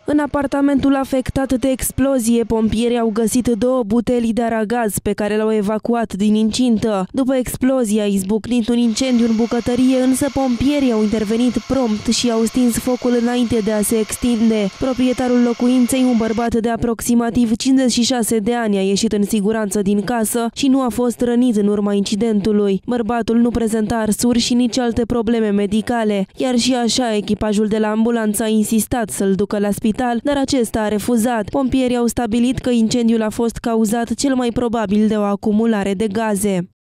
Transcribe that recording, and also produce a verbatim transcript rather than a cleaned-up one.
În apartamentul afectat de explozie, pompierii au găsit două buteli de aragaz pe care le-au evacuat din incintă. După explozie a izbucnit un incendiu în bucătărie, însă pompierii au intervenit prompt și au stins focul înainte de a se extinde. Proprietarul locuinței, un bărbat de aproximativ cincizeci și șase de ani, a ieșit în siguranță din casă și nu a fost rănit în urma incidentului. Bărbatul nu prezenta arsuri și nici alte probleme medicale, iar și așa echipajul de la ambulanță a insistat să-l ducă la spital, dar acesta a refuzat. Pompierii au stabilit că incendiul a fost cauzat cel mai probabil de o acumulare de gaze.